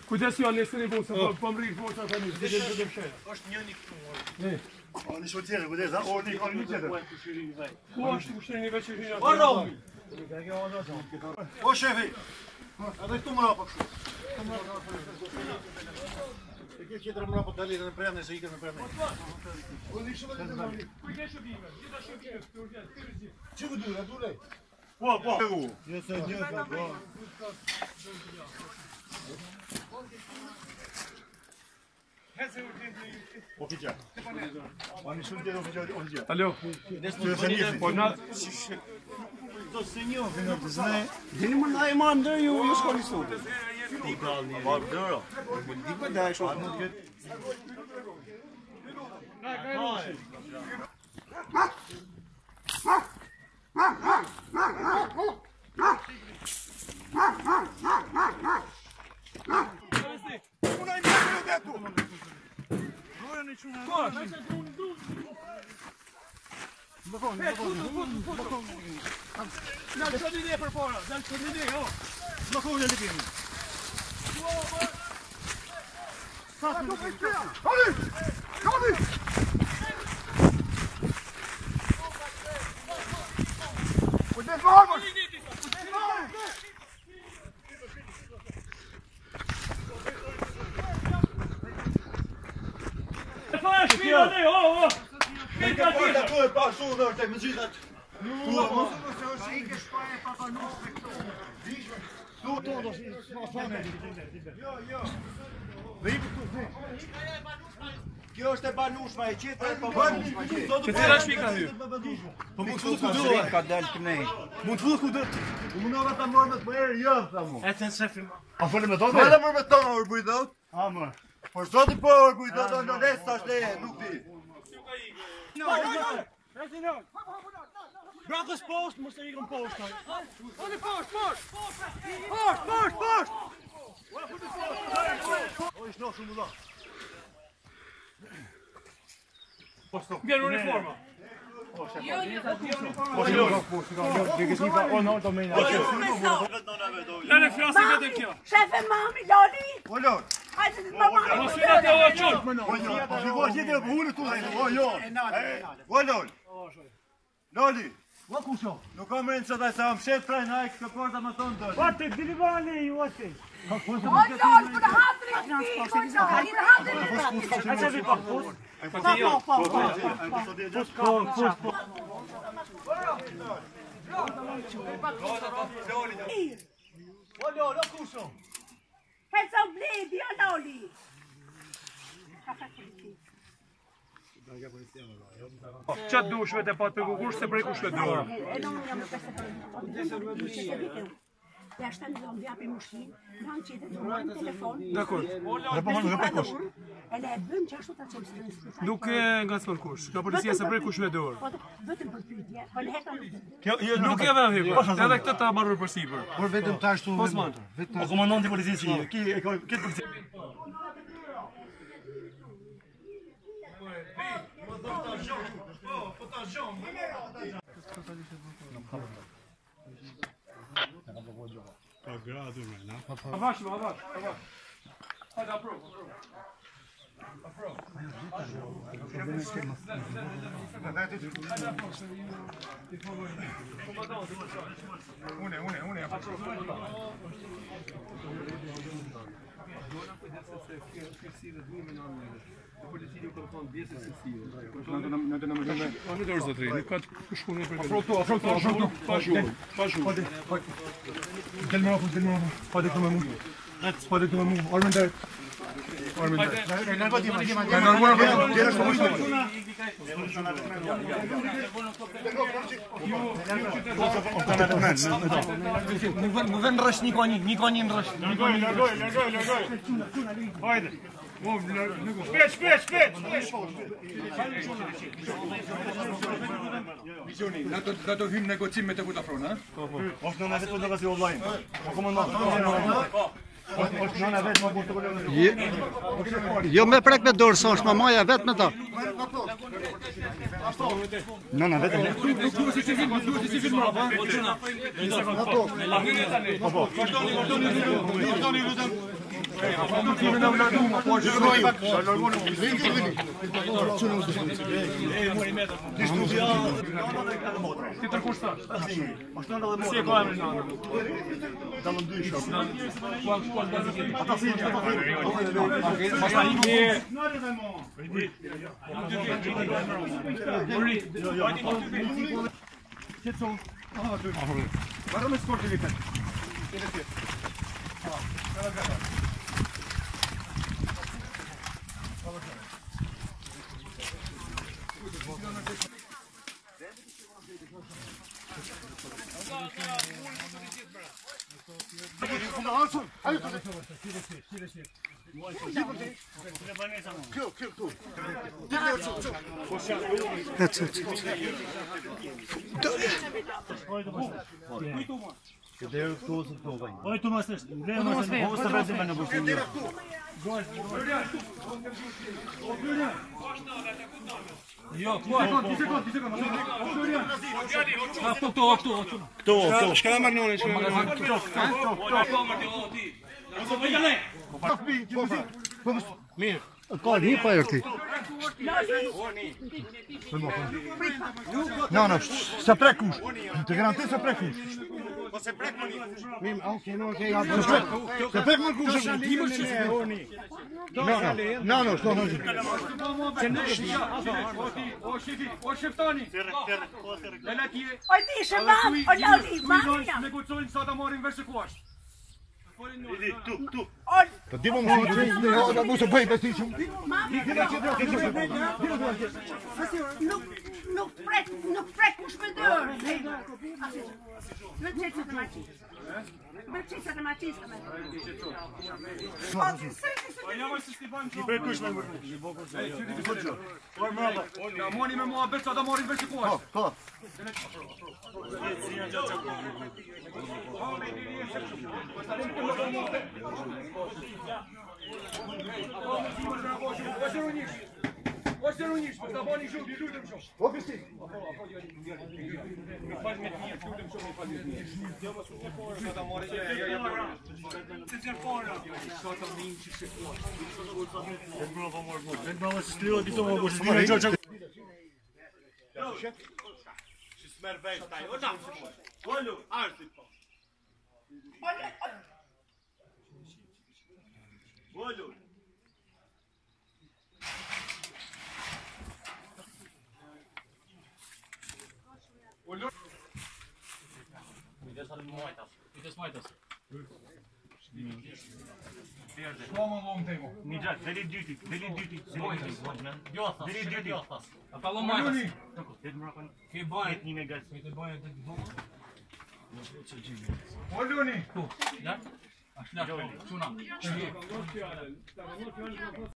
Kujdes janë nesër i bosa, po më rrit bosa tani, dhe do të fshehë. Është njëri këtu. Oni shotjere, kujdes, ha? Oni tjetër. Ku është ushtrini veçërinë? O Romi. O shefi. Edhe këtu më rapa kështu. E ke qetër më rapa dalit në premne se ikën në premne. Kujdes shërbime, gjitha shërbime, të urgent, të rëzit. Që ku dure, dure? Po. Jëse një, po. Ofiqja. Oni shumë tjetë ofiqja. Alo. Po na... Do se një ofiqja. Dini më na e marrë ndër ju shkoni sot. Po dëro. Di pa daj shumë. Kjo është e banushma e qetë e pa banushma e qetë. Që cila shpika hy? Po mund të fut ku duhet. Ka dalë kënej. Mund të fut ku duhet. U mundova ta morë më të herë javë tha mu. E thënë shefim. A folëm me tonë? Folëm me tonë or bujdot. A më. Po zoti po or bujdot do nes tash leje, nuk di. Brakës poshtë, mos e ikën poshtë. Oni poshtë! O ish no shumë dha. Vjen uniforma. Lene flasi vetëm kjo. Shefe mami, Loli! O lor. Hajde të mama! Mos vjen atë o çort. O lor. Po shikoj gjithë po ulë tu. O jo. O lor. Loli. Ua kusho. Nuk kam rënë çfarë sa më shet prej na këtë porta më tonë dot. Atë dili vale ju atë. O Loli, për hatrin ti! Hajde vi pa. O lor, o kusho. Hajde bledi, o Loli! Çat dush vetë pa të kukush se prej kush vetë dorë. E në jam në pesë për ja shtë në zonë vjapi mushin, në qëtë të në telefon. Dakor. E le e bëm që ashtu të qëmë së të Nuk e nga së kush. Ka policia se prej kush vetë dorë. Vëtëm për pyetje, po le heta nuk Nuk e vëm hipër. Edhe këtë ta marrur për sipër. Por vetëm tash tu. Osman. O komandanti policisë, këtë polici. Avash. Hajde apro. Une. Policia ka thonë bjesë secile. Në të dorë zotëri, nuk ka të shkuar për këtë. Afro. Pa shumë. Del më afër. Hajde këtu me mua. Armender. Nuk vën rrësh Nikoni në rrësh. Largoj. Hajde. Shpejt. Da të hymë negocim me të kuta fronë, ha? Është nëna vetë në gazi online. Po komandant. Është nëna vetë më burtë kolegë. Jo me prek me dorë, sa është mamaja vetë me ta. Nëna vetë. Ti tërkushtash. Si e ka emrin në anë? Dallëm dy shok. Kual gazetin? Ata si, Masa i Guarda me scorgi lì. Oj, tu mas është. Mos të vëzim në bushim. Jo, këto. Shka da marnone, Mirë. Ka hipa e ti. No, no, se prekush. Të garantoj se prekush. Se prek më kush. No, no, sto hoje. O sheftani. Lala ti. Oj ti shëmam, o lali, mamja. Negocojnë sa ta marrin vesh ku është. Tu. Oj, Po di më mos mos e bëj besi shumë. nuk prek kush me dorë. Në çetë të maçis. Me çetë të maçis me. Prekush më. Na moni me mua bet sa ta marrin vesh ku është. Po. Ose runish, po ta bani shumë, lutem shumë. Po besi. Fal me ti, lutem shumë, fal me ti. Jo mos u po sa ta marrë Se çfarë fora? Sa ta minç se ku. Bravo, se strio di to më bushim. Smer veç taj. Ota. Volu, arti po. Volu. Nigja, deli dyti. Ata lo majtas. Ke bëhet një me gas. Oluni. Ja? Ashtu, çuna.